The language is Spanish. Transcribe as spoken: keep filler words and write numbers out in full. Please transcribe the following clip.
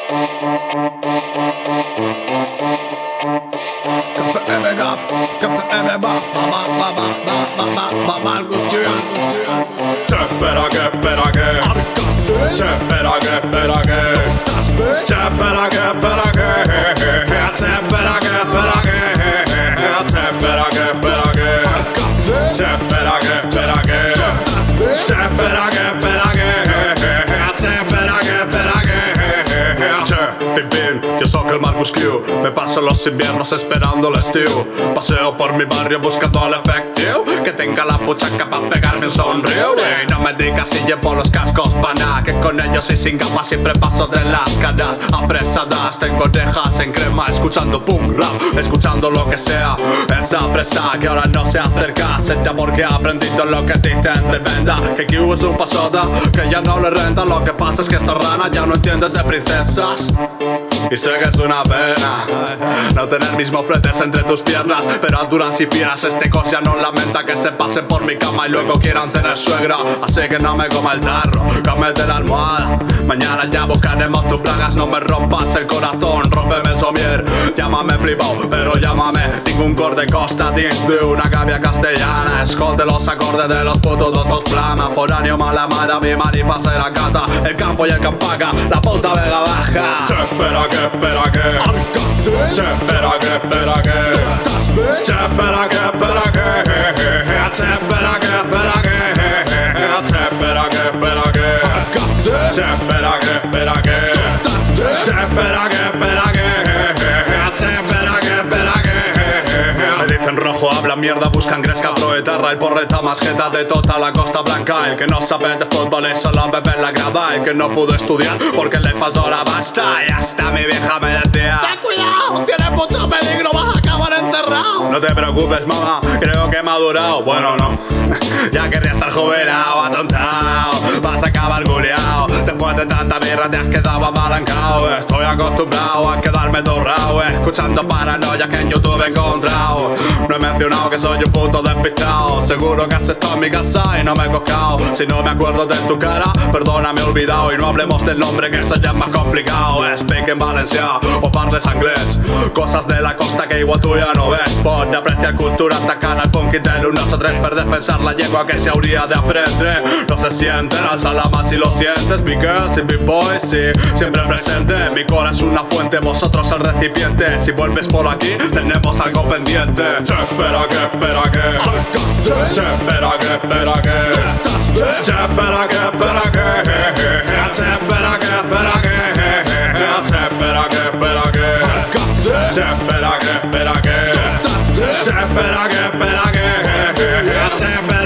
Espera que, espera que, espera que, espera que, espera que, espera que, espera que, espera que, espera que, espera que, espera que, espera que, espera que, espera que, espera que, espera que, che, pim pim, yo soy el Marcus Q. Me paso los inviernos esperando el estío. Paseo por mi barrio buscando el efectivo que tenga la puchaca pa' pegarme un sonrío. Y no me digas si llevo los cascos pa' nada, que con ellos y sin gafas siempre paso de las caras apresadas. Tengo orejas en crema escuchando punk rap, escuchando lo que sea. Esa presa que ahora no se acerca, será porque ha aprendido lo que dicen de venda. Que Q es un pasota, que ya no le renta. Lo que pasa es que esta rana ya no entiende de princesas. Y sé que es una pena no tener mismos fletes entre tus piernas, pero a duras y fieras este cos ya no lamenta que se pasen por mi cama y luego quieran tener suegra. Así que no me coma el tarro, cómete la almohada. Mañana ya buscaremos tus plagas, no me rompas el corazón, rómpeme el somier. Llámame flipao, pero llámame ningún corte costa dins de una cambia castellana. Escolte los acordes de los putos dotos flama. Foráneo mala mara, mi marifa se la cata. El campo y el campaca, la puta vega baja. Espera que, espera que, espera que, espera que, espera que, espera que, espera que, espera que, espera que, espera que, espera que, espera que, espera que, espera que, espera que. Me dicen rojo, habla mierda, buscan gresca, proetarra, el porreta más jeta de toda la Costa Blanca. El que no sabe de fútbol y solo bebe en la grada. El que no pudo estudiar porque le faltó la basta. Y hasta mi vieja me decía: ten cuidado, tienes mucho peligro, vas a acabar enterrado. No te preocupes, mamá, creo que he madurado. Bueno, no, ya querría estar jubilado, atontado. Vas a acabar guleado, después de tanta birra te has quedado apalancado. Estoy acostumbrado a quedarme torrado, escuchando paranoia que en YouTube he encontrado. No he mencionado que soy un puto despistado. Seguro que has estado en mi casa y no me he coscado. Si no me acuerdo de tu cara, perdóname, he olvidado. Y no hablemos del nombre, que eso ya es más complicado. Speak en valencià o parles anglès, cosas de la costa que igual tú ya no ves. Por apreciar cultura atacant el punk del uno o tres per defensar la llengua que se hauria de aprender. No se sienten, alza la más si lo sientes. Big girls y big boys, sí, siempre presente. Mi cora es una fuente, vosotros el recipiente. Si vuelves por aquí, tenemos algo pendiente. Espera que, espera que, espera que, espera que, espera que, espera que, espera que, espera que, espera que, espera que, espera que, espera que, espera que, espera que, espera que.